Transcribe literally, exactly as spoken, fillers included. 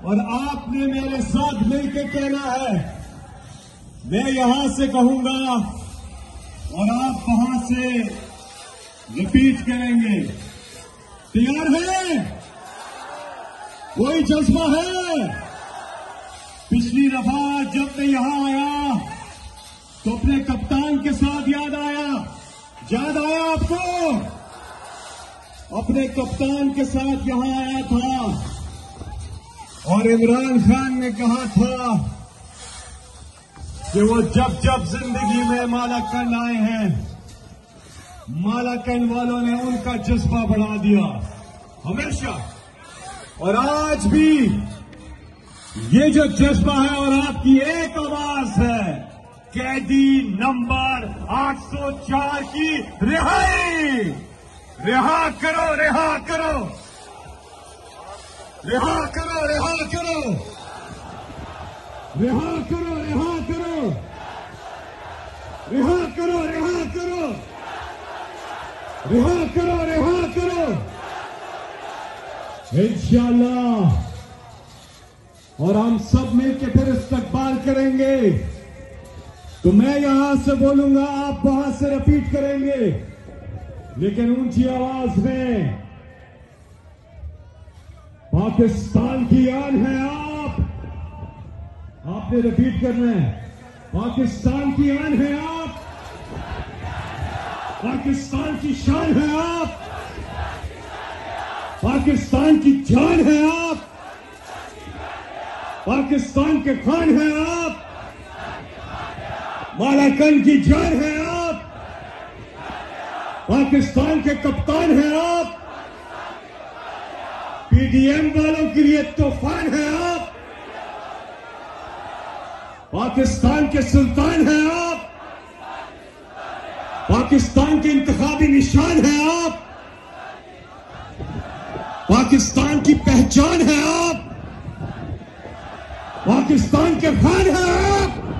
اور آپ نے میرے ساتھ مل کے کہنا ہے. میں یہاں سے کہوں گا اور آپ وہاں سے ریپیٹ کریں گے. تیار ہیں؟ کوئی جذبہ ہے؟ پچھلی دفعہ جب میں یہاں آیا تو اپنے کپتان کے ساتھ یاد آیا یاد آیا آپ کو؟ اپنے کپتان کے ساتھ یہاں آیا تھا اور عمران خان نے کہا تھا کہ وہ جب جب زندگی میں مالاکنڈ آئے ہیں مالاکنڈ والوں نے ان کا جذبہ بڑھا دیا ہمیشہ. اور آج بھی یہ جو جذبہ ہے اور آپ کی ایک آواز ہے قیدی نمبر آٹھ سو چار کی رہائی. رہا کرو رہا کرو رہا کرو رہا کرو رہا کرو رہا کرو رہا کرو رہا کرو رہا کرو رہا کرو انشاءاللہ. اور ہم سب مل کے پھر استقبال کریں گے. تو میں یہاں سے بولوں گا آپ وہاں سے ریپیٹ کریں گے لیکن اونچی آواز میں. پاکستان کی آن ہے آپ آپ نے ریپیٹ کرنا ہے. پاکستان کی آن ہے آپ. پاکستان کی شان ہے آپ. پاکستان کی جان ہے آپ. پاکستان کے خان ہیں آپ. مالاکنڈ کی جان ہے آپ. پاکستان کے کپتان ہیں آپ. پی ڈی ایم والوں کے لیے طوفان ہے آپ. پاکستان کے سلطان ہیں آپ. پاکستان کے انتخابی نشان ہیں آپ. پاکستان کی پہچان ہے آپ. پاکستان کے خان ہیں آپ.